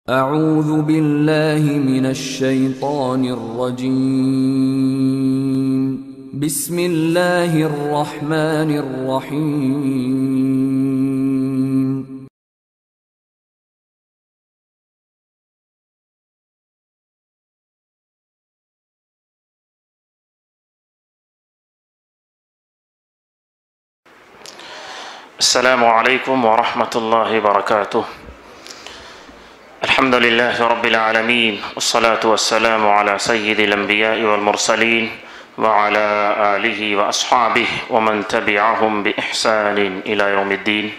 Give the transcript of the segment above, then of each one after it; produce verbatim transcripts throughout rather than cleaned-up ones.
اعوذ باللہ من الشیطان الرجیم بسم اللہ الرحمن الرحیم السلام علیکم ورحمۃ اللہ وبرکاتہ۔ الحمد للہ رب العالمین والصلاة والسلام على سید الانبیاء والمرسلین وعلى آلہ واصحابہ ومن تبعهم بإحسان الى یوم الدین۔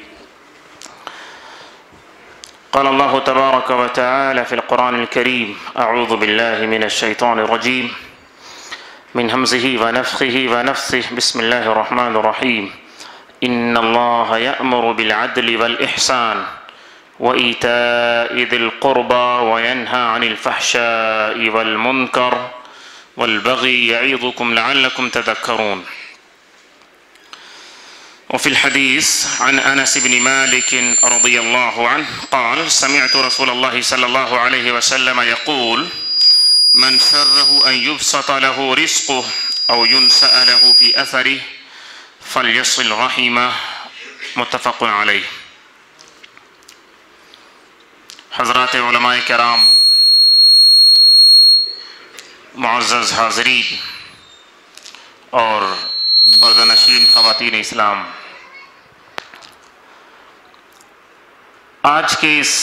قال اللہ تبارک وتعالى في القرآن الكریم اعوذ باللہ من الشیطان الرجیم من ہمزہ ونفخہ ونفثہ بسم اللہ الرحمن الرحیم۔ ان اللہ یأمر بالعدل والإحسان وإيتاء ذي القربى وينهى عن الفحشاء والمنكر والبغي يعظكم لعلكم تذكرون۔ وفي الحديث عن أنس بن مالك رضي الله عنه قال سمعت رسول الله صلى الله عليه وسلم يقول من سره أن يبسط له رزقه أو ينسأ له في أثره فليصل رحمه متفق علیہ۔ حضرات علماء کرام، معزز حاضرین اور پردہ-نشین خواتین اسلام، آج کے اس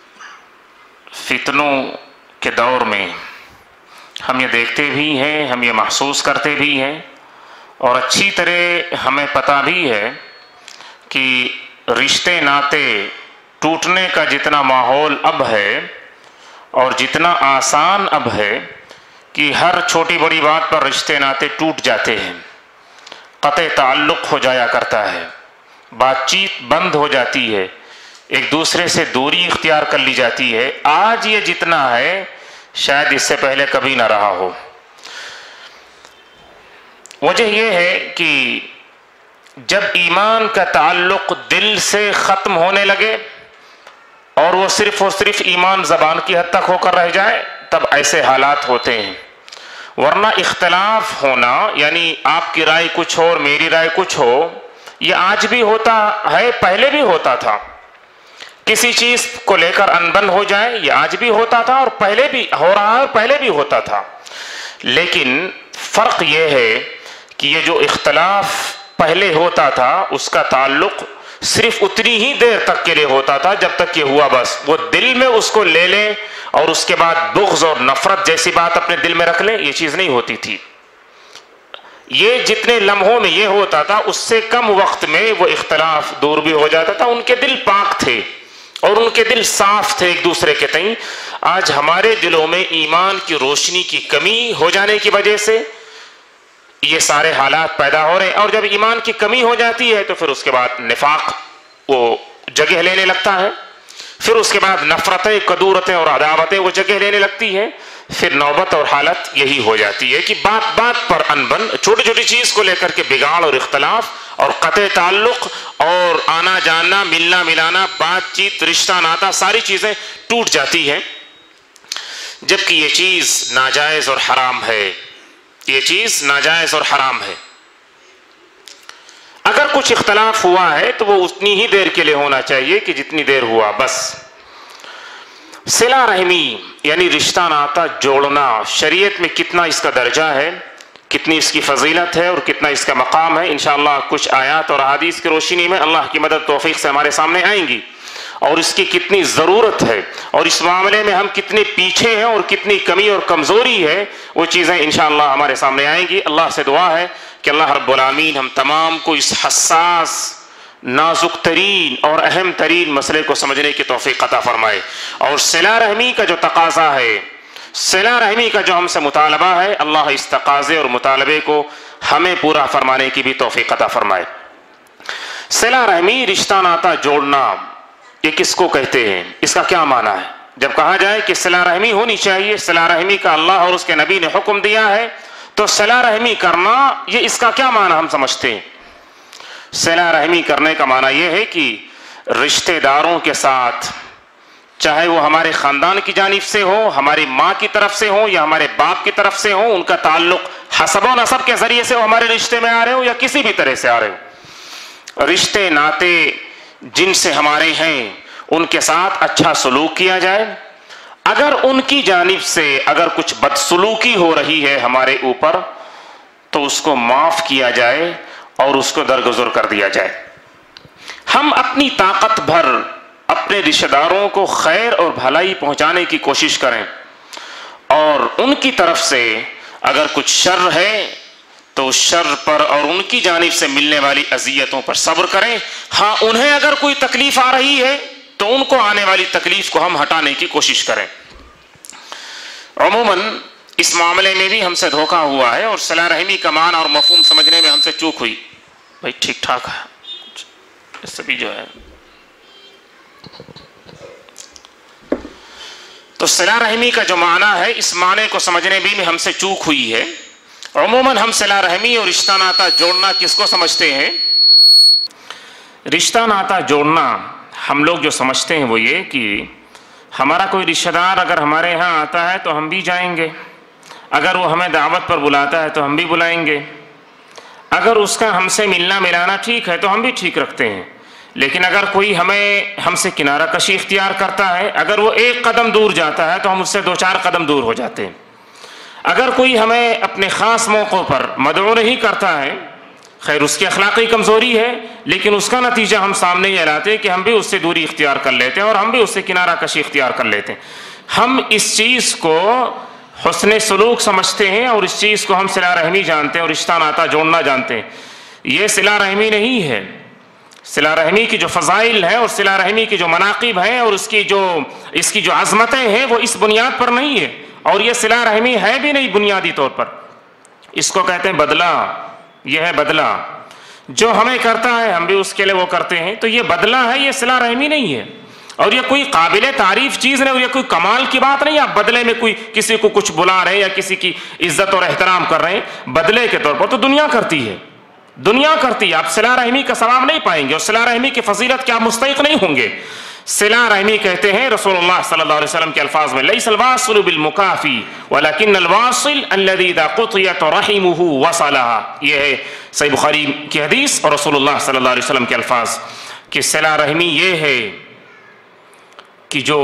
فتنوں کے دور میں ہم یہ دیکھتے بھی ہیں، ہم یہ محسوس کرتے بھی ہیں، اور اچھی طرح ہمیں پتہ بھی ہے کہ رشتے ناطے ٹوٹنے کا جتنا ماحول اب ہے اور جتنا آسان اب ہے کہ ہر چھوٹی بڑی بات پر رشتے ناطے ٹوٹ جاتے ہیں، قطع تعلق ہو جایا کرتا ہے، بات چیت بند ہو جاتی ہے، ایک دوسرے سے دوری اختیار کر لی جاتی ہے۔ آج یہ جتنا ہے شاید اس سے پہلے کبھی نہ رہا ہو۔ وجہ یہ ہے کہ جب ایمان کا تعلق دل سے ختم ہونے لگے اور وہ صرف اور صرف ایمان زبان کی حد تک ہو کر رہ جائے تب ایسے حالات ہوتے ہیں، ورنہ اختلاف ہونا یعنی آپ کی رائے کچھ ہو اور میری رائے کچھ ہو، یہ آج بھی ہوتا ہے، پہلے بھی ہوتا تھا۔ کسی چیز کو لے کر انبن ہو جائے یہ آج بھی ہوتا تھا اور پہلے بھی ہو رہا ہے اور پہلے بھی ہوتا تھا، لیکن فرق یہ ہے کہ یہ جو اختلاف پہلے ہوتا تھا اس کا تعلق صرف اتنی ہی دیر تک کے لیے ہوتا تھا جب تک یہ ہوا بس وہ دل میں اس کو لے لیں اور اس کے بعد بغض اور نفرت جیسی بات اپنے دل میں رکھ لیں، یہ چیز نہیں ہوتی تھی۔ یہ جتنے لمحوں میں یہ ہوتا تھا اس سے کم وقت میں وہ اختلاف دور بھی ہو جاتا تھا، ان کے دل پاک تھے اور ان کے دل صاف تھے ایک دوسرے کے تئیں۔ آج ہمارے دلوں میں ایمان کی روشنی کی کمی ہو جانے کی وجہ سے یہ سارے حالات پیدا ہو رہے ہیں، اور جب ایمان کی کمی ہو جاتی ہے تو پھر اس کے بعد نفاق وہ جگہ لینے لگتا ہے، پھر اس کے بعد نفرتیں، کدورتیں اور عداوتیں وہ جگہ لینے لگتی ہیں، پھر نوبت اور حالت یہی ہو جاتی ہے کہ بات بات پر انبن، چھوٹی چھوٹی چیز کو لے کر کے بگاڑ اور اختلاف اور قطع تعلق اور آنا جانا، ملنا ملانا، بات چیت، رشتہ ناتا، ساری چیزیں ٹوٹ جاتی ہیں، جبکہ یہ چیز ناجائز اور حرام ہے، یہ چیز ناجائز اور حرام ہے۔ اگر کچھ اختلاف ہوا ہے تو وہ اتنی ہی دیر کے لیے ہونا چاہیے کہ جتنی دیر ہوا بس۔ صلہ رحمی یعنی رشتہ ناتا جوڑنا شریعت میں کتنا اس کا درجہ ہے، کتنی اس کی فضیلت ہے اور کتنا اس کا مقام ہے، انشاءاللہ کچھ آیات اور احادیث کی روشنی میں اللہ کی مدد توفیق سے ہمارے سامنے آئیں گی، اور اس کی کتنی ضرورت ہے اور اس معاملے میں ہم کتنے پیچھے ہیں اور کتنی کمی اور کمزوری ہے، وہ چیزیں انشاءاللہ ہمارے سامنے آئیں گی۔ اللہ سے دعا ہے کہ اللہ رب العالمین ہم تمام کو اس حساس، نازک ترین اور اہم ترین مسئلے کو سمجھنے کی توفیق عطا فرمائے، اور صلہ رحمی کا جو تقاضا ہے، صلہ رحمی کا جو ہم سے مطالبہ ہے، اللہ اس تقاضے اور مطالبے کو ہمیں پورا فرمانے کی بھی توفیق عطا فرمائے۔ صلہ رحمی، رشتہ ناتا جوڑنا، یہ کس کو کہتے ہیں، اس کا کیا معنی ہے؟ جب کہا جائے کہ صلہ رحمی ہونی چاہیے، صلہ رحمی کا اللہ اور اس کے نبی نے حکم دیا ہے، تو صلہ رحمی کرنا یہ اس کا کیا معنی ہم سمجھتے ہیں؟ صلہ رحمی کرنے کا معنی یہ ہے کہ رشتہ داروں کے ساتھ چاہے وہ ہمارے خاندان کی جانب سے ہو، ہماری ماں کی طرف سے ہو یا ہمارے باپ کی طرف سے ہو، ان کا تعلق حسب و نسب کے ذریعے سے ہو ہمارے رشتے میں آ رہے ہو یا کسی بھی طرح سے آ رہے ہو، رشتے ناتے جن سے ہمارے ہیں ان کے ساتھ اچھا سلوک کیا جائے. اگر ان کی جانب سے اگر کچھ بدسلوکی ہو رہی ہے ہمارے اوپر تو اس کو معاف کیا جائے اور اس کو درگزر کر دیا جائے. ہم اپنی طاقت بھر اپنے رشتہ داروں کو خیر اور بھلائی پہنچانے کی کوشش کریں، اور ان کی طرف سے اگر کچھ شر ہے تو اس شر پر اور ان کی جانب سے ملنے والی اذیتوں پر صبر کریں. ہاں انہیں اگر کوئی تکلیف آ رہی ہے تو ان کو آنے والی تکلیف کو ہم ہٹانے کی کوشش کریں. عموماً اس معاملے میں بھی ہم سے دھوکہ ہوا ہے اور صلہ رحمی کا معنی اور مفہوم سمجھنے میں ہم سے چوک ہوئی. بھائی ٹھیک ٹھاک ہے، اس سے بھی جو ہے تو صلہ رحمی کا جو معنی ہے اس معنی کو سمجھنے بھی میں ہم سے چوک ہوئی ہے. عموماً ہم صلہ رحمی اور رشتہ ناتا جوڑنا کس کو سمجھتے ہیں؟ رشتہ ناتا جوڑنا ہم لوگ جو سمجھتے ہیں وہ یہ کہ ہمارا کوئی رشتہ دار اگر ہمارے یہاں آتا ہے تو ہم بھی جائیں گے، اگر وہ ہمیں دعوت پر بلاتا ہے تو ہم بھی بلائیں گے، اگر اس کا ہم سے ملنا ملانا ٹھیک ہے تو ہم بھی ٹھیک رکھتے ہیں. لیکن اگر کوئی ہمیں ہم سے کنارہ کشی اختیار کرتا ہے، اگر وہ ایک قدم دور جاتا ہے تو ہم اس سے دو چار قدم دور ہو جاتے ہیں. اگر کوئی ہمیں اپنے خاص موقعوں پر مدعو نہیں کرتا ہے، خیر اس کی اخلاقی کمزوری ہے لیکن اس کا نتیجہ ہم سامنے یہ لاتے کہ ہم بھی اس سے دوری اختیار کر لیتے ہیں اور ہم بھی اس سے کنارہ کشی اختیار کر لیتے ہیں. ہم اس چیز کو حسن سلوک سمجھتے ہیں اور اس چیز کو ہم صلہ رحمی جانتے ہیں اور رشتہ ناتا جوڑنا جانتے ہیں. یہ صلہ رحمی نہیں ہے. صلہ رحمی کی جو فضائل ہیں اور صلہ رحمی کی جو مناقب ہیں اور اس کی جو اس کی جو عظمتیں ہیں وہ اس بنیاد پر نہیں ہے، اور یہ صلہ رحمی ہے بھی نہیں بنیادی طور پر. اس کو کہتے ہیں بدلہ. یہ ہے بدلہ، جو ہمیں کرتا ہے ہم بھی اس کے لیے وہ کرتے ہیں، تو یہ بدلہ ہے، یہ صلہ رحمی نہیں ہے. اور یہ کوئی قابل تعریف چیز نہیں اور یہ کوئی کمال کی بات نہیں. آپ بدلے میں کوئی کسی کو کچھ بلا رہے ہیں یا کسی کی عزت اور احترام کر رہے ہیں بدلے کے طور پر، تو دنیا کرتی ہے دنیا کرتی ہے آپ صلہ رحمی کا ثواب نہیں پائیں گے اور صلہ رحمی کی فضیلت کے آپ مستحق نہیں ہوں گے. صلہ رحمی کہتے ہیں رسول اللہ صلی اللہ علیہ وسلم کے الفاظ میں لیس الواصل بالمکافی ولکن الواصل الذی اذا قطعت رحمہ وصلها. یہ ہے صحیح بخاری کی حدیث اور رسول اللہ صلی اللہ علیہ وسلم کے الفاظ کہ صلہ رحمی یہ ہے کہ جو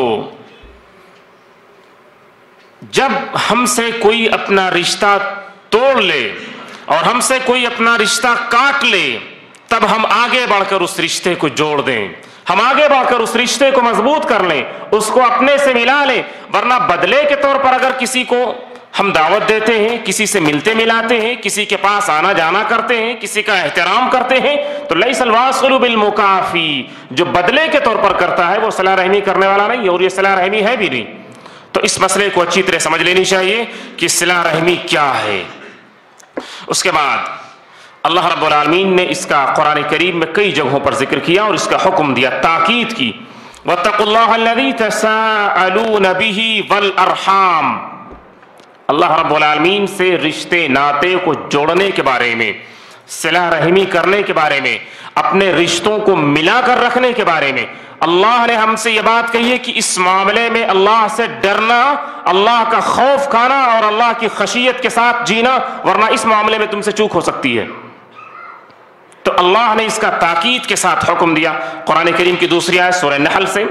جب ہم سے کوئی اپنا رشتہ توڑ لے اور ہم سے کوئی اپنا رشتہ کاٹ لے تب ہم آگے بڑھ کر اس رشتے کو جوڑ دیں، ہم آگے بڑھ کر اس رشتے کو مضبوط کر لیں، اس کو اپنے سے ملا لیں. ورنہ بدلے کے طور پر اگر کسی کو ہم دعوت دیتے ہیں، کسی سے ملتے ملاتے ہیں، کسی کے پاس آنا جانا کرتے ہیں، کسی کا احترام کرتے ہیں، تو لیس الواصل بالمکافی، جو بدلے کے طور پر کرتا ہے وہ صلہ رحمی کرنے والا نہیں اور یہ صلہ رحمی ہے بھی نہیں. تو اس مسئلے کو اچھی طرح سمجھ لینی چاہیے کہ صلہ رحمی کیا ہے. اس کے بعد اللہ رب العالمین نے اس کا قرآن کریم میں کئی جگہوں پر ذکر کیا اور اس کا حکم دیا، تاکید کی. وَاتَّقُوا اللَّهَ الَّذِي تَسَاءَلُونَ بِهِ وَالْأَرْحَامَ. اللہ رب العالمین سے رشتے ناتے کو جوڑنے کے بارے میں، صلہ رحمی کرنے کے بارے میں، اپنے رشتوں کو ملا کر رکھنے کے بارے میں اللہ نے ہم سے یہ بات کہی ہے کہ اس معاملے میں اللہ سے ڈرنا، اللہ کا خوف کھانا اور اللہ کی خشیت کے ساتھ جینا، ورنہ اس معاملے میں تم سے چوک ہو سکتی ہے. تو اللہ نے اس کا تاکید کے ساتھ حکم دیا. قرآن کریم کی دوسری آیت سورہ نحل سے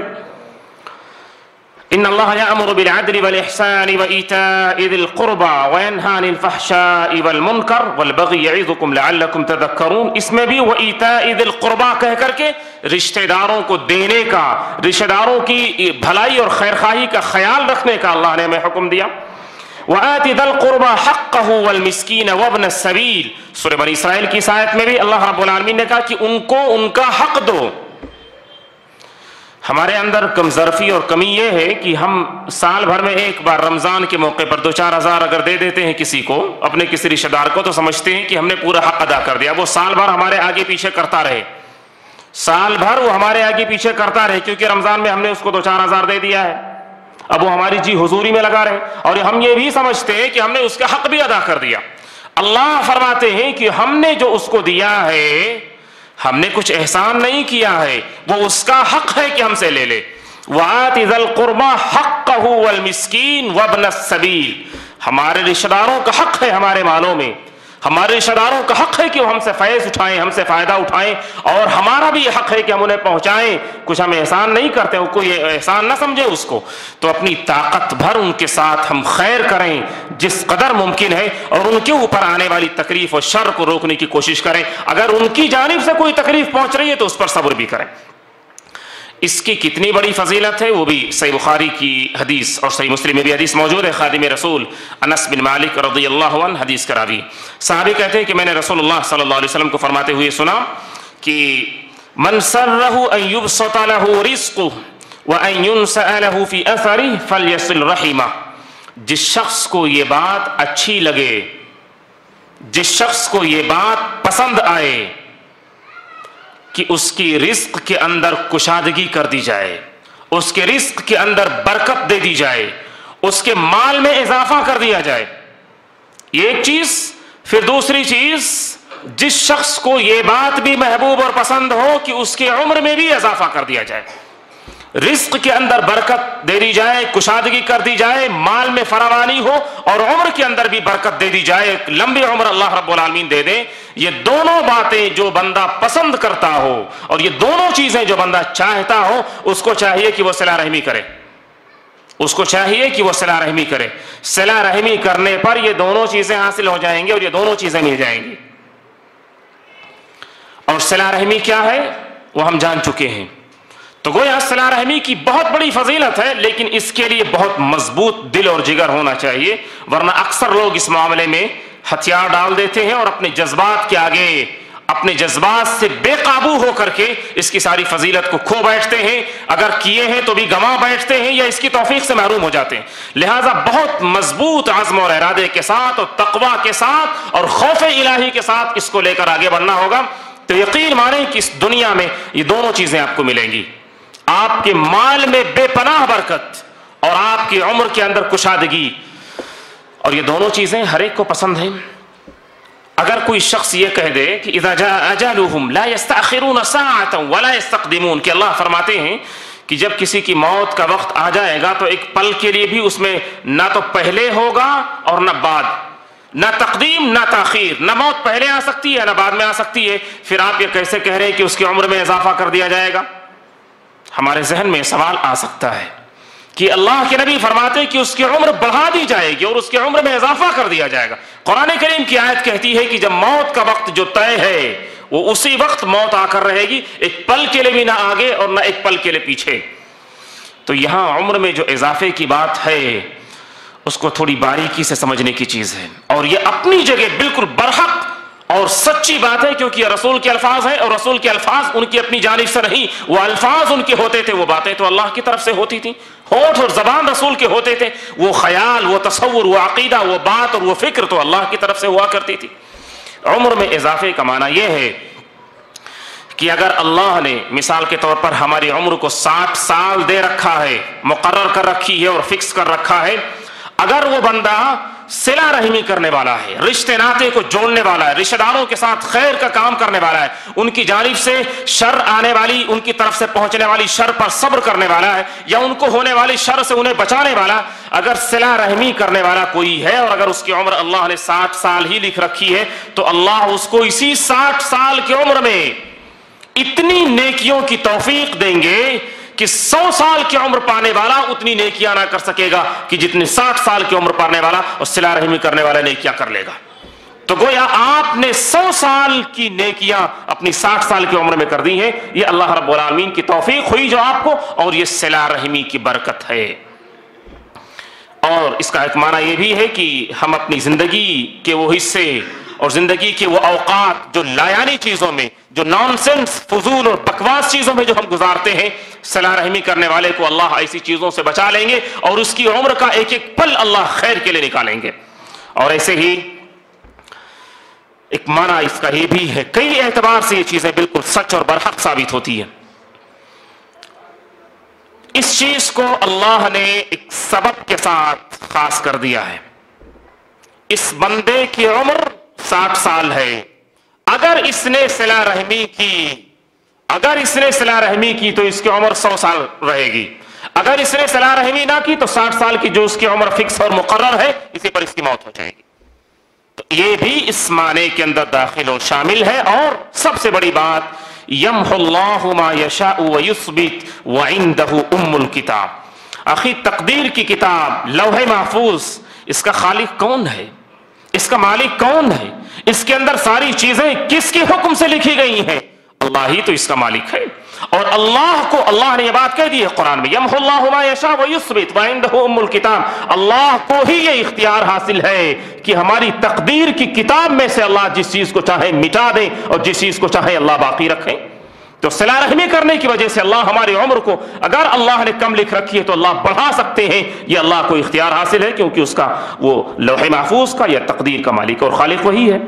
ان اللہ یأمر بالعدل والاحسان وایتاء ذی القربى وینہی عن الفحشاء والمنکر والبغی یعظکم لعلکم تذکرون. اس میں بھی وایتاء ذی القربى کہہ کر کے رشتہ داروں کو دینے کا، رشتہ داروں کی بھلائی اور خیرخواہی کا خیال رکھنے کا اللہ نے ہمیں حکم دیا. وآت ذی القربى حقہ والمسکین وابن السبیل. سورہ بنی اسرائیل کی اس آیت میں بھی اللہ رب العالمین نے کہا کہ ان کو ان کا حق دو. ہمارے اندر کم ظرفی اور کمی یہ ہے کہ ہم سال بھر میں ایک بار رمضان کے موقع پر دو چار ہزار اگر دے دیتے ہیں کسی کو، اپنے کسی رشتہ دار کو، تو سمجھتے ہیں کہ ہم نے پورا حق ادا کر دیا. وہ سال بھر ہمارے آگے پیچھے کرتا رہے، سال بھر وہ ہمارے آگے پیچھے کرتا رہے کیونکہ رمضان میں ہم نے اس کو دو چار ہزار دے دیا ہے، اب وہ ہماری جی حضوری میں لگا رہے. اور ہم یہ بھی سمجھتے ہیں کہ ہم نے اس کا حق بھی ادا کر دیا. اللہ فرماتے ہیں کہ ہم نے جو اس کو دیا ہے ہم نے کچھ احسان نہیں کیا ہے، وہ اس کا حق ہے کہ ہم سے لے لے. وآति ذل قرबा हक़्क़हु वल मिस्कीन वब्न السبील, हमारे रिश्तेदारों का हक है हमारे मालों में, हमारे रिश्तेदारों का हक है कि वो हमसे फैज़ उठाएं, हमसे फ़ायदा उठाएं, और हमारा भी ये हक है कि हम उन्हें पहुंचाएं। कुछ हम एहसान नहीं करते, कोई एहसान ना समझे उसको, तो अपनी ताकत भर उनके साथ हम खैर करें जिस कदर मुमकिन है, और उनके ऊपर आने वाली तकलीफ और शर को रोकने की कोशिश करें। अगर उनकी जानिब से कोई तकलीफ पहुंच रही है तो उस पर सब्र भी करें। इसकी कितनी बड़ी फजीलत है वो भी सही बुखारी की हदीस और सही मुस्लिम में भी हदीस मौजूद है। खादिम रसूल अनस बिन मालिक रज़ियल्लाहु अन्हु हदीस का रावी साहबी कहते हैं कि मैंने रसूलुल्लाह सल्लल्लाहु अलैहि वसल्लम को फरमाते हुए सुना कि मन सर्रहु अन युबसता लहु रिज़्क़ुहु व अन युनसअ लहु फी अथरिही फल्यसिल रहिमह, जिस शख्स को ये बात अच्छी लगे, जिस शख्स को ये बात पसंद आए कि उसकी रिस्क के अंदर कुशादगी कर दी जाए, उसके रिस्क के अंदर बरकत दे दी जाए, उसके माल में इजाफा कर दिया जाए, ये एक चीज। फिर दूसरी चीज, जिस शख्स को ये बात भी महबूब और पसंद हो कि उसके उम्र में भी इजाफा कर दिया जाए, रिस्क के अंदर बरकत दे दी जाए, कुशादगी कर दी जाए, माल में फरावानी हो और उम्र के अंदर भी बरकत दे दी जाए, लंबी उम्र अल्लाह रब्बुल आलमीन दे दे। ये दोनों बातें जो बंदा पसंद करता हो और ये दोनों चीजें जो बंदा चाहता हो, उसको चाहिए कि वो सिला रहमी करे, उसको चाहिए कि वो सिला रहमी करे। सिला रहमी करने पर ये दोनों चीजें हासिल हो जाएंगी और ये दोनों चीजें मिल जाएंगी। और सिला रहमी क्या है वो हम जान चुके हैं। तो गोया सिला रहमी की बहुत बड़ी फजीलत है, लेकिन इसके लिए बहुत मजबूत दिल और जिगर होना चाहिए, वरना अक्सर लोग इस मामले में हथियार डाल देते हैं और अपने जज्बात के आगे, अपने जज्बात से बेकाबू होकर के इसकी सारी फजीलत को खो बैठते हैं। अगर किए हैं तो भी गंवा बैठते हैं या इसकी तौफीक से महरूम हो जाते हैं। लिहाजा बहुत मजबूत आज़्म और इरादे के साथ और तकवा के साथ और खौफ इलाही के साथ इसको लेकर आगे बढ़ना होगा। तो यकीन माने कि इस दुनिया में ये दोनों चीजें आपको मिलेंगी, आपके माल में बेपनाह बरकत और आपकी उम्र के अंदर कुशादगी, और ये दोनों चीजें हर एक को पसंद है। अगर कोई शख्स ये कह दे कि इज़ा जाअ अजलुहुम ला यस्तअखिरून साअतन वला यस्तक़दिमून, कि अल्लाह फरमाते हैं कि जब किसी की मौत का वक्त आ जाएगा तो एक पल के लिए भी उसमें ना तो पहले होगा और ना बाद, ना तकदीम ना ताखीर, ना मौत पहले आ सकती है ना बाद में आ सकती है। फिर आप ये कैसे कह रहे हैं कि उसकी उम्र में इजाफा कर दिया जाएगा? हमारे जहन में सवाल आ सकता है कि अल्लाह के नबी फरमाते हैं कि उसकी उम्र बढ़ा दी जाएगी और उसकी उम्र में इजाफा कर दिया जाएगा। कुरान करीम की आयत कहती है कि जब मौत का वक्त जो तय है वो उसी वक्त मौत आकर रहेगी, एक पल के लिए भी ना आगे और ना एक पल के लिए पीछे। तो यहां उम्र में जो इजाफे की बात है उसको थोड़ी बारीकी से समझने की चीज है, और ये अपनी जगह बिल्कुल बरहक और सच्ची बात है, क्योंकि रसूल के अल्फाज हैं और रसूल के अल्फाज उनकी अपनी जानिब से नहीं, वो अल्फाज उनके होते थे, वो बातें तो अल्लाह की तरफ से होती थी, होठ और जबान रसूल के होते थे, वो ख्याल, वो तसव्वुर, वो अकीदा, वो बात और वो फिक्र तो अल्लाह की तरफ से हुआ करती थी। उम्र में इजाफे का माना यह है कि अगर अल्लाह ने मिसाल के तौर पर हमारी उम्र को साठ साल दे रखा है, मुकर्रर कर रखी है और फिक्स कर रखा है, अगर वो बंदा सिला रहमी करने वाला है, रिश्ते नाते को जोड़ने वाला है, रिश्तेदारों के साथ खैर का काम करने वाला है, उनकी जानिब से शर आने वाली, उनकी तरफ से पहुंचने वाली शर पर सब्र करने वाला है, या उनको होने वाली शर से उन्हें बचाने वाला, अगर सिला रहमी करने वाला कोई है और अगर उसकी उम्र अल्लाह ने साठ साल ही लिख रखी है, तो अल्लाह उसको इसी साठ साल की उम्र में इतनी नेकियों की तौफीक देंगे कि सौ साल की उम्र पाने वाला उतनी नेकियां ना कर सकेगा कि जितनी साठ साल की उम्र पाने वाला और सिला रहमी करने वाला नेकियां कर लेगा। तो गोया आपने सौ साल की नेकियां अपनी साठ साल की उम्र में कर दी हैं, ये अल्लाह रब्बुल आलमीन की तौफीक हुई जो आपको, और ये सिला रहमी की बरकत है। और इसका एक माना यह भी है कि हम अपनी जिंदगी के वो हिस्से और जिंदगी के वो औकात जो लायानी चीजों में, जो नॉनसेंस, फजूल और बकवास चीजों में जो हम गुजारते हैं, सलाह रहमी करने वाले को अल्लाह ऐसी चीजों से बचा लेंगे और उसकी उम्र का एक एक पल अल्लाह खैर के लिए निकालेंगे। और ऐसे ही एक माना इसका ये भी है, कई एतबार से ये चीजें बिल्कुल सच और बरहक साबित होती है। इस चीज को अल्लाह ने एक सबब के साथ खास कर दिया है। इस बंदे की उम्र साठ साल है, अगर इसने सिला रहमी की अगर इसने सिला रहमी की तो इसकी उम्र सौ साल रहेगी, اگر اس نے صلہ رحمی نہ کی تو ساٹھ سال کی جو اس کی عمر فکس اور مقرر ہے اسی پر اس کی موت ہو جائے گی. تو یہ بھی اس معنی کے اندر داخل اور شامل ہے. اور سب سے بڑی بات یمحو اللہ ما یشاء ویثبت وعندہ ام الکتاب. آخر تقدیر کی کتاب لوح محفوظ، اس کا خالق کون ہے؟ اس کا مالک کون ہے؟ اس کے اندر ساری چیزیں کس کے حکم سے لکھی گئی ہیں؟ اللہ ہی تو اس کا مالک ہے. اور اللہ کو اللہ نے یہ بات کہہ دی ہے قرآن میں، یمحو اللہ ما یشاء ویثبت وعندہ ام الکتاب. اللہ کو ہی یہ اختیار حاصل ہے کہ ہماری تقدیر کی کتاب میں سے اللہ جس چیز کو چاہے مٹا دے اور جس چیز کو چاہے اللہ باقی رکھے. تو صلہ رحمی کرنے کی وجہ سے اللہ ہماری عمر کو اگر اللہ نے کم لکھ رکھی ہے تو اللہ بڑھا سکتے ہیں. یہ اللہ کو اختیار حاصل ہے کیونکہ اس کا وہ لوح محفوظ کا یا تقدیر کا مالک اور خالق وہی ہے.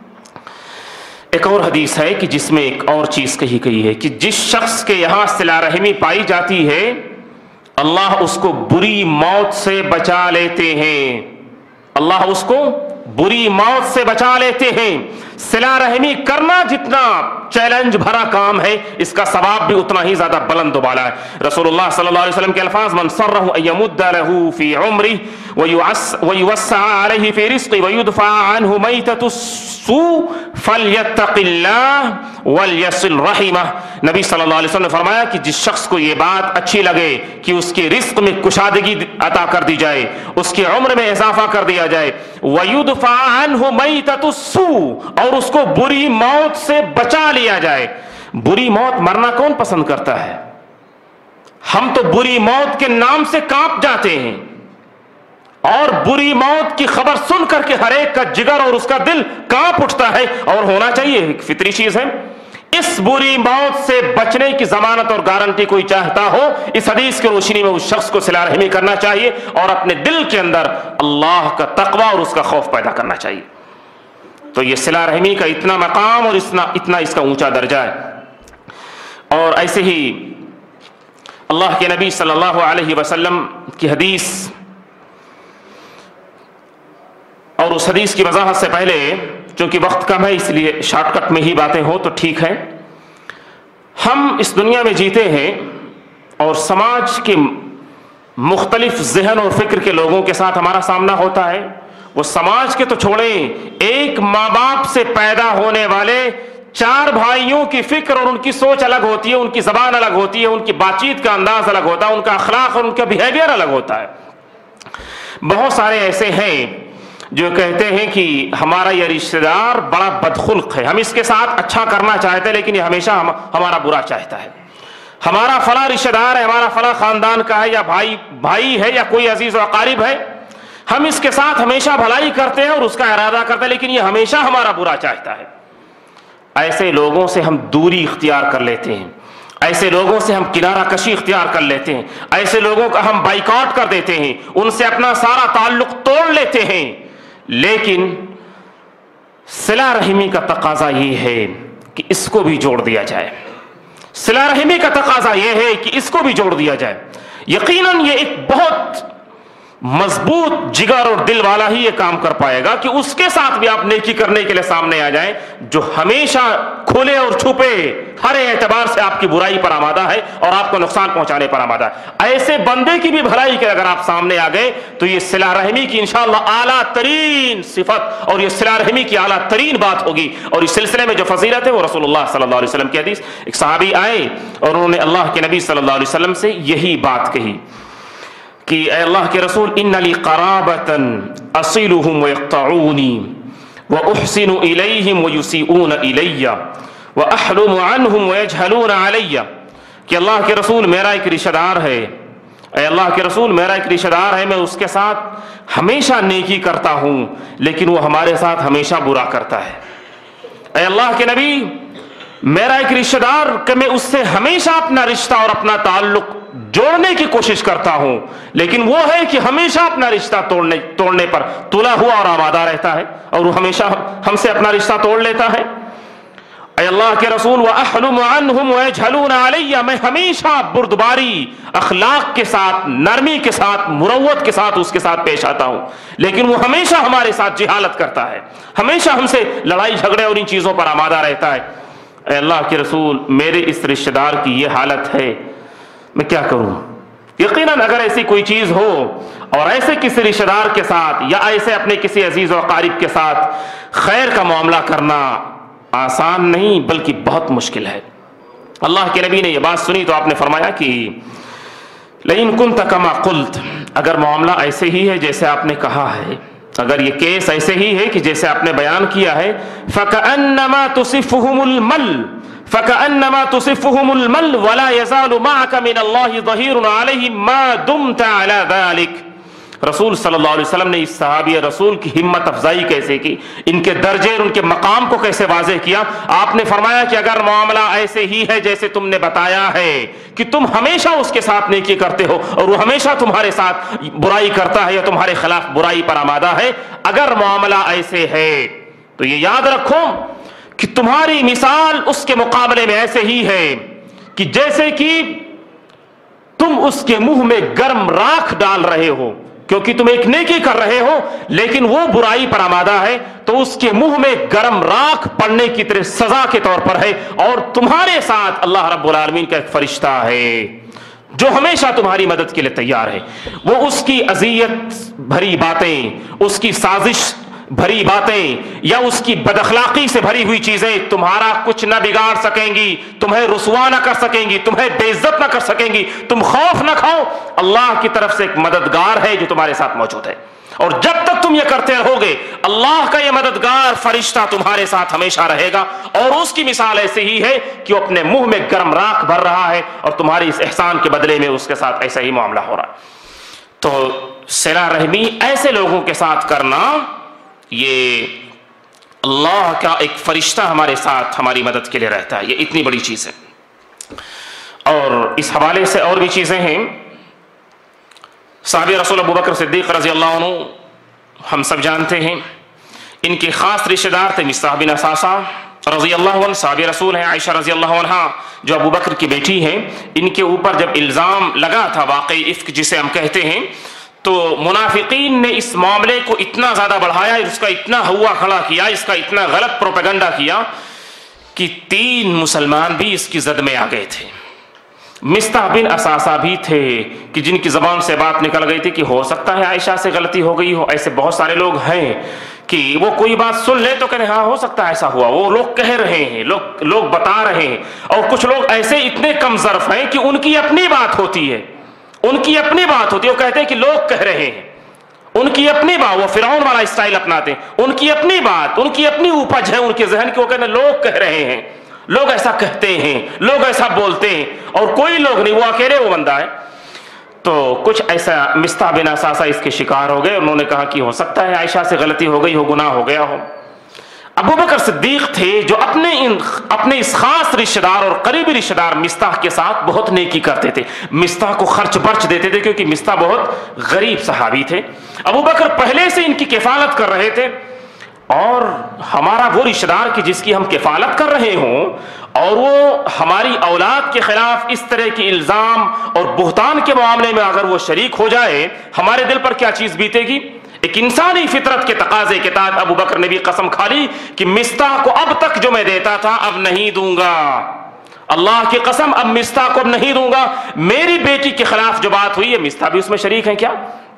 ایک اور حدیث ہے کہ جس میں ایک اور چیز کہی گئی ہے کہ جس شخص کے یہاں صلہ رحمی پائی جاتی ہے اللہ اس کو بری موت سے بچا لیتے ہیں. اللہ اس کو بری موت سے بچا لیتے ہیں. صلہ رحمی کرنا جتنا چیلنج بھرا کام ہے اس کا ثواب بھی اتنا ہی زیادہ بلند و بالا ہے. رسول اللہ صلی اللہ علیہ وسلم کے الفاظ من سرہ ان یمد لہ فی عمرہ ویوسع علیہ فی رزقہ ویدفع عنہ میتۃ السوء فلیتق اللہ ولیصل رحمہ. نبی صلی اللہ علیہ وسلم نے فرمایا کہ جس شخص کو یہ بات اچھی لگے کہ اس کے رزق میں کشادگی عطا کر دی جائے، اس کی عمر میں اضافہ کر دیا جائے، ویدفع عنہ میتۃ السوء اور اس کو بری موت سے بچا لیا جائے. بری موت مرنا کون پسند کرتا ہے؟ ہم تو بری موت کے نام سے کانپ جاتے ہیں اور بری موت کی خبر سن کر کے ہر ایک کا جگر اور اس کا دل کانپ اٹھتا ہے اور ہونا چاہیے، ایک فطری چیز ہے. اس بری موت سے بچنے کی ضمانت اور گارنٹی کوئی چاہتا ہو اس حدیث کی روشنی میں اس شخص کو صلہ رحمی کرنا چاہیے اور اپنے دل کے اندر اللہ کا تقوی اور اس کا خوف پیدا کرنا چاہیے. تو یہ صلہ رحمی کا اتنا مقام اور اتنا اتنا اس کا اونچا درجہ ہے. اور ایسے ہی اللہ کے نبی صلی اللہ علیہ وسلم کی حدیث، اور اس حدیث کی وضاحت سے پہلے چونکہ وقت کم ہے اس لیے شارٹ کٹ میں ہی باتیں ہوں تو ٹھیک ہے. ہم اس دنیا میں جیتے ہیں اور سماج کے مختلف ذہن اور فکر کے لوگوں کے ساتھ ہمارا سامنا ہوتا ہے. وہ سماج کے تو چھوڑیں، ایک ماں باپ سے پیدا ہونے والے چار بھائیوں کی فکر اور ان کی سوچ الگ ہوتی ہے، ان کی زبان الگ ہوتی ہے، ان کی بات چیت کا انداز الگ ہوتا ہے، ان کا اخلاق اور ان کا بیہیویئر الگ ہوتا ہے. بہت سارے ایسے ہیں جو کہتے ہیں کہ ہمارا یہ رشتہ دار بڑا بدخلق ہے، ہم اس کے ساتھ اچھا کرنا چاہتے ہیں لیکن یہ ہمیشہ ہم ہمارا برا چاہتا ہے. ہمارا فلاں رشتہ دار ہے، ہمارا فلاں خاندان کا ہے یا بھائی بھائی ہے یا کوئی عزیز و اقارب ہے، ہم اس کے ساتھ ہمیشہ بھلائی کرتے ہیں اور اس کا ارادہ کرتے ہیں لیکن یہ ہمیشہ ہمارا برا چاہتا ہے. ایسے لوگوں سے ہم دوری اختیار کر لیتے ہیں، ایسے لوگوں سے ہم کنارہ کشی اختیار کر لیتے ہیں، ایسے لوگوں کا ہم بائیکاٹ کر دیتے ہیں، ان سے اپنا سارا تعلق توڑ لیتے ہیں. لیکن صلہ رحمی کا تقاضا یہ ہے کہ اس کو بھی جوڑ دیا جائے. صلہ رحمی کا تقاضا یہ ہے کہ اس کو بھی جوڑ دیا جائے. یقیناً یہ ایک بہت مضبوط جگر اور دل والا ہی یہ کام کر پائے گا کہ اس کے ساتھ بھی آپ نیکی کرنے کے لیے سامنے آ جائیں جو ہمیشہ کھلے اور چھپے ہر اعتبار سے آپ کی برائی پر آمادہ ہے اور آپ کو نقصان پہنچانے پر آمادہ ہے. ایسے بندے کی بھی بھلائی کے اگر آپ سامنے آ گئے تو یہ صلہ رحمی کی انشاءاللہ اعلیٰ ترین صفت اور یہ صلہ رحمی کی اعلیٰ ترین بات ہوگی. اور اس سلسلے میں جو فضیلت ہے وہ رسول اللہ صلی اللہ علیہ وسلم کی حدیث، ایک صحابی آئے اور انہوں نے اللہ کے نبی صلی اللہ علیہ وسلم سے یہی بات کہی کہ اے اللہ کے رسول ان لی قرابۃ اصلهم ويقطعوني واحسن اليهم ويسيئون الي واحلم عنهم ويجهلون علي. کہ اللہ کے رسول میرا ایک رشتہ دار ہے، اے اللہ کے رسول میرا ایک رشتہ دار ہے، میں اس کے ساتھ ہمیشہ نیکی کرتا ہوں لیکن وہ ہمارے ساتھ ہمیشہ برا کرتا ہے. اے اللہ کے نبی میرا ایک رشتہ دار کہ میں اس سے ہمیشہ اپنا رشتہ اور اپنا تعلق جوڑنے کی کوشش کرتا ہوں لیکن وہ ہے کہ ہمیشہ اپنا رشتہ توڑنے توڑنے پر تلا ہوا اور آمادہ رہتا ہے اور وہ ہمیشہ ہم سے اپنا رشتہ توڑ لیتا ہے. اے اللہ کے رسول وَأَحْلُمُ عَنْهُمْ وَيَجْهَلُونَ عَلَيَّ میں ہمیشہ بردباری اخلاق کے ساتھ، نرمی کے ساتھ، مروت کے ساتھ اس کے ساتھ پیش آتا ہوں لیکن وہ ہمیشہ ہمارے ساتھ جہالت کرتا ہے، ہمیشہ ہم سے لڑائی جھگڑے اور ان چیزوں پر آمادہ رہتا ہے. اے اللہ کے رسول میرے اس رشتہ دار کی یہ حالت ہے، میں کیا کروں؟ یقیناً اگر ایسی کوئی چیز ہو اور ایسے کسی رشتہ دار کے ساتھ یا ایسے اپنے کسی عزیز و اقارب کے ساتھ خیر کا معاملہ کرنا آسان نہیں بلکہ بہت مشکل ہے۔ اللہ کے نبی نے یہ بات سنی تو آپ نے فرمایا کہ لئن کنت کما قلت، اگر معاملہ ایسے ہی ہے جیسے آپ نے کہا ہے، اگر یہ کیس ایسے ہی ہے کہ جیسے آپ نے بیان کیا ہے، فَكَأَنَّمَا تُصِفُهُمُ الْمَلْ فَكَأَنَّمَا تُصِفُهُمُ الْمَلْ وَلَا يَزَالُ مَعَكَ مِنَ اللَّهِ ظَهِيرٌ عَلَيْهِمْ مَا دُمْتَ عَلَى ذَلِكَ۔ رسول صلی اللہ علیہ وسلم نے اس صحابی رسول کی ہمت افزائی کیسے کی، ان کے درجے اور ان کے مقام کو کیسے واضح کیا۔ آپ نے فرمایا کہ اگر معاملہ ایسے ہی ہے جیسے تم نے بتایا ہے کہ تم ہمیشہ اس کے ساتھ نیکی کرتے ہو اور وہ ہمیشہ تمہارے ساتھ برائی کرتا ہے یا تمہارے خلاف برائی پر آمادہ ہے، اگر معاملہ ایسے ہے تو یہ یاد رکھو کہ تمہاری مثال اس کے مقابلے میں ایسے ہی ہے کہ جیسے کہ تم اس کے منہ میں گرم راکھ ڈال رہے ہو، کیونکہ تم ایک نیکی کر رہے ہو لیکن وہ برائی پر آمادہ ہے تو اس کے منہ میں گرم راکھ پڑنے کی طرح سزا کے طور پر ہے، اور تمہارے ساتھ اللہ رب العالمین کا ایک فرشتہ ہے جو ہمیشہ تمہاری مدد کے لیے تیار ہے۔ وہ اس کی اذیت بھری باتیں، اس کی سازش بھری باتیں یا اس کی بد اخلاقی سے بھری ہوئی چیزیں تمہارا کچھ نہ بگاڑ سکیں گی، تمہیں رسوا نہ کر سکیں گی، تمہیں بے عزت نہ کر سکیں گی۔ تم خوف نہ کھاؤ، اللہ کی طرف سے ایک مددگار ہے جو تمہارے ساتھ موجود ہے، اور جب تک تم یہ کرتے رہو گے اللہ کا یہ مددگار فرشتہ تمہارے ساتھ ہمیشہ رہے گا۔ اور اس کی مثال ایسے ہی ہے کہ وہ اپنے منہ میں گرم راکھ بھر رہا ہے اور تمہاری اس احسان کے بدلے میں اس کے ساتھ ایسا ہی معاملہ ہو رہا ہے۔ تو صلہ رحمی ایسے لوگوں کے ساتھ کرنا، یہ اللہ کا ایک فرشتہ ہمارے ساتھ ہماری مدد کے لیے رہتا ہے، یہ اتنی بڑی چیز ہے۔ اور اس حوالے سے اور بھی چیزیں ہیں۔ صحابی رسول ابو بکر صدیق رضی اللہ عنہ ہم سب جانتے ہیں، ان کے خاص رشتہ دار تھے مصطح بن اساسہ رضی اللہ عنہ، صحابی رسول ہیں۔ عائشہ رضی اللہ عنہ جو ابو بکر کی بیٹی ہیں، ان کے اوپر جب الزام لگا تھا واقعی افک جسے ہم کہتے ہیں، تو منافقین نے اس معاملے کو اتنا زیادہ بڑھایا، اس کا اتنا ہوا کھڑا کیا، اس کا اتنا غلط پروپیگنڈا کیا کہ تین مسلمان بھی اس کی زد میں آ گئے تھے۔ مصطح بن اساسہ بھی تھے کہ جن کی زبان سے بات نکل گئی تھی کہ ہو سکتا ہے عائشہ سے غلطی ہو گئی ہو۔ ایسے بہت سارے لوگ ہیں کہ وہ کوئی بات سن لے تو کہنے ہاں ہو سکتا ہے ایسا ہوا، وہ لوگ کہہ رہے ہیں، لوگ لوگ بتا رہے ہیں۔ اور کچھ لوگ ایسے اتنے کم ظرف ہیں کہ ان کی اپنی بات ہوتی ہے، ان کی اپنی بات ہوتی ہے، وہ کہتے ہیں کہ لوگ کہہ رہے ہیں، ان کی اپنی بات، وہ فرعون والا اسٹائل اپناتے ہیں، ان کی اپنی بات، ان کی اپنی اپج ہے ان کے ذہن کی، وہ کہتے ہیں لوگ کہہ رہے ہیں، لوگ ایسا کہتے ہیں، لوگ ایسا بولتے ہیں، اور کوئی لوگ نہیں، وہ اکیلے وہ بندہ ہے۔ تو کچھ ایسا مصطح بن اساسہ اس کے شکار ہو گئے، انہوں نے کہا کہ ہو سکتا ہے عائشہ سے غلطی ہو گئی ہو، گناہ ہو گیا ہو۔ ابو بکر صدیق تھے جو اپنے ان اپنے اس خاص رشتہ دار اور قریبی رشتہ دار مصطح کے ساتھ بہت نیکی کرتے تھے، مصطح کو خرچ برچ دیتے تھے کیونکہ مصطح بہت غریب صحابی تھے۔ ابو بکر پہلے سے ان کی کفالت کر رہے تھے، اور ہمارا وہ رشتہ دار کہ جس کی ہم کفالت کر رہے ہوں اور وہ ہماری اولاد کے خلاف اس طرح کی الزام اور بہتان کے معاملے میں اگر وہ شریک ہو جائے، ہمارے دل پر کیا چیز بیتے گی؟ ایک انسانی فطرت کے تقاضے کے تحت ابو بکر نے بھی قسم کھا لی کہ مصطح کو اب تک جو میں دیتا تھا اب نہیں دوں گا، اللہ کی قسم اب مصطح کو اب نہیں دوں گا۔ میری بیٹی کے خلاف جو بات ہوئی ہے مصطح بھی اس میں شریک ہیں کیا؟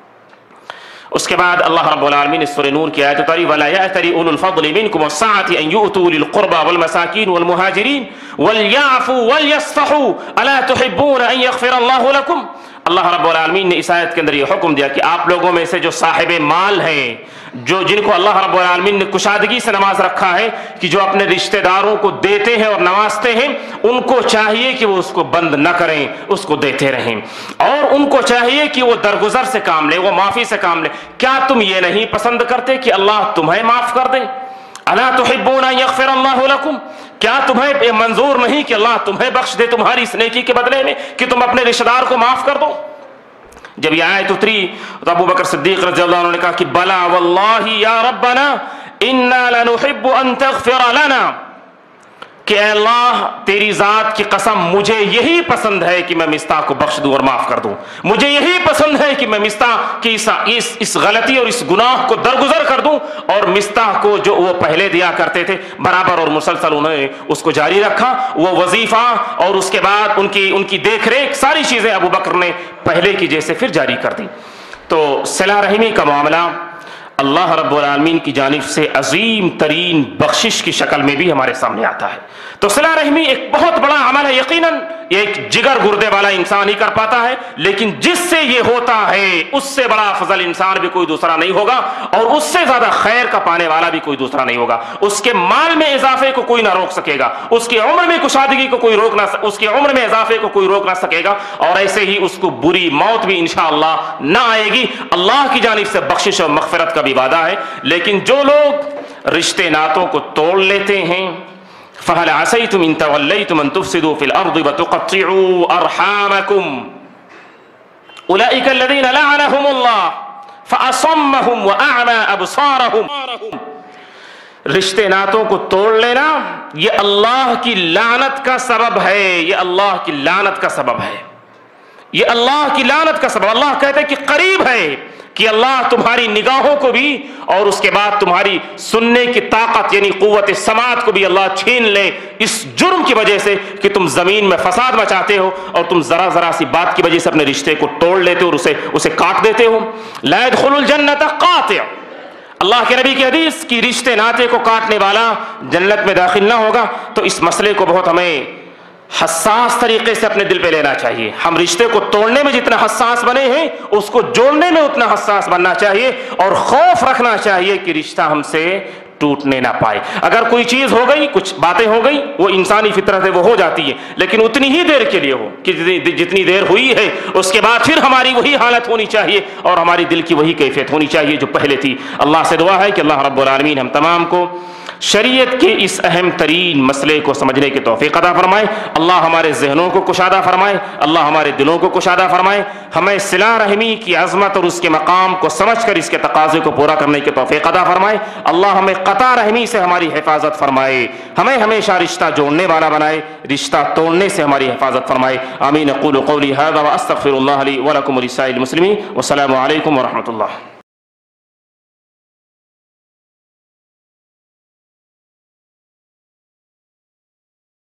اس کے بعد اللہ رب العالمین اس سورہ نور کی آیت اتاری وَلَا يَأْتَلِ أُولُو الْفَضْلِ مِنْكُمْ وَالسَّعَةِ أَنْ يُؤْتُوا أُولِي الْقُرْبَى وَالْمَسَاكِينِ وَالْمُهَاجِرِينَ وَلْيَعْفُوا وَلْيَصْفَحُوا أَلَا تُحِبُّونَ أَنْ يَغْفِرَ اللَّهُ لَكُمْ۔ اللہ رب العالمین نے اس آیت کے اندر یہ حکم دیا کہ آپ لوگوں میں سے جو صاحب مال ہیں، جو جن کو اللہ رب العالمین نے کشادگی سے نواز رکھا ہے، کہ جو اپنے رشتہ داروں کو دیتے ہیں اور نوازتے ہیں، ان کو چاہیے کہ وہ اس کو بند نہ کریں، اس کو دیتے رہیں، اور ان کو چاہیے کہ وہ درگزر سے کام لیں، وہ معافی سے کام لیں۔ کیا تم یہ نہیں پسند کرتے کہ اللہ تمہیں معاف کر دے؟ الا تحبون ان یغفر اللہ لکم، کیا تمہیں منظور نہیں کہ اللہ تمہیں بخش دے تمہاری اس نیکی کے بدلے میں کہ تم اپنے رشتہ دار کو معاف کر دو؟ جب یہ آیت اتری تو ابو بکر صدیق رضی اللہ عنہ نے کہا کہ بلا واللہ یا ربنا انا لنحب ان تغفر لنا، کہ اے اللہ تیری ذات کی قسم مجھے یہی پسند ہے کہ میں مصطح کو بخش دوں اور معاف کر دوں، مجھے یہی پسند ہے کہ میں مصطح کی اس, اس, اس غلطی اور اس گناہ کو درگزر کر دوں، اور مصطح کو جو وہ پہلے دیا کرتے تھے برابر اور مسلسل انہوں نے اس کو جاری رکھا، وہ وظیفہ اور اس کے بعد ان کی ان کی دیکھ ریکھ ساری چیزیں ابو بکر نے پہلے کی جیسے پھر جاری کر دی۔ تو صلہ رحمی کا معاملہ اللہ رب العالمین کی جانب سے عظیم ترین بخشش کی شکل میں بھی ہمارے سامنے آتا ہے۔ تو صلہ رحمی ایک بہت بڑا عمل ہے، یقیناً ایک جگر گردے والا انسان ہی کر پاتا ہے، لیکن جس سے یہ ہوتا ہے اس سے بڑا افضل انسان بھی کوئی دوسرا نہیں ہوگا، اور اس سے زیادہ خیر کا پانے والا بھی کوئی دوسرا نہیں ہوگا۔ اس کے مال میں اضافے کو کوئی نہ روک سکے گا، اس کی عمر میں کشادگی کو کوئی روک نہ اس کی عمر میں اضافے کو کوئی روک نہ سکے گا، اور ایسے ہی اس کو بری موت بھی انشاءاللہ نہ آئے گی۔ اللہ کی جانب سے بخشش اور مغفرت کا بھی وعدہ ہے، لیکن جو لوگ رشتے ناتوں کو توڑ لیتے ہیں، فَهَلْ عَسَيْتُمْ إِن تَوَلَّيْتُمْ أَن تُفْسِدُوا فِي الْأَرْضِ وَتُقَطِّعُوا أَرْحَامَكُمْ أُولَئِكَ الَّذِينَ لَعَنَهُمُ اللَّهُ فَأَصَمَّهُمْ وَأَعْمَى أَبْصَارَهُمْ۔ رشتے ناتوں کو توڑ لینا یہ اللہ کی لعنت کا سبب ہے، یہ اللہ کی لعنت کا سبب ہے، یہ اللہ کی لعنت کا سبب۔ اللہ کہتے ہیں کہ قریب ہے کہ اللہ تمہاری نگاہوں کو بھی اور اس کے بعد تمہاری سننے کی طاقت یعنی قوت سماعت کو بھی اللہ چھین لے، اس جرم کی وجہ سے کہ تم زمین میں فساد مچاتے ہو اور تم ذرا ذرا سی بات کی وجہ سے اپنے رشتے کو توڑ لیتے ہو اور اسے اسے کاٹ دیتے ہو۔ لا يدخل الجنت قاطع، اللہ کے نبی کی حدیث کی رشتے ناطے کو کاٹنے والا جنت میں داخل نہ ہوگا۔ تو اس مسئلے کو بہت ہمیں حساس طریقے سے اپنے دل پہ لینا چاہیے۔ ہم رشتے کو توڑنے میں جتنا حساس بنے ہیں اس کو جوڑنے میں اتنا حساس بننا چاہیے، اور خوف رکھنا چاہیے کہ رشتہ ہم سے ٹوٹنے نہ پائے۔ اگر کوئی چیز ہو گئی، کچھ باتیں ہو گئی، وہ انسانی فطرت ہے، وہ ہو جاتی ہے، لیکن اتنی ہی دیر کے لیے ہو کہ جتنی دیر ہوئی ہے، اس کے بعد پھر ہماری وہی حالت ہونی چاہیے اور ہماری دل کی وہی کیفیت ہونی چاہیے جو پہلے تھی۔ اللہ سے دعا ہے کہ اللہ رب العالمین ہم تمام کو شریعت کے اس اہم ترین مسئلے کو سمجھنے کی توفیق عطا فرمائے، اللہ ہمارے ذہنوں کو کشادہ فرمائے، اللہ ہمارے دلوں کو کشادہ فرمائے، ہمیں صلہ رحمی کی عظمت اور اس کے مقام کو سمجھ کر اس کے تقاضے کو پورا کرنے کی توفیق عطا فرمائے، اللہ ہمیں قطع رحمی سے ہماری حفاظت فرمائے، ہمیں ہمیشہ رشتہ جوڑنے والا بنائے، رشتہ توڑنے سے ہماری حفاظت فرمائے۔ آمین۔ اقول قولی ھذا واستغفر اللہ لی ولکم ولسائر المسلمین، والسلام علیکم ورحمۃ اللہ۔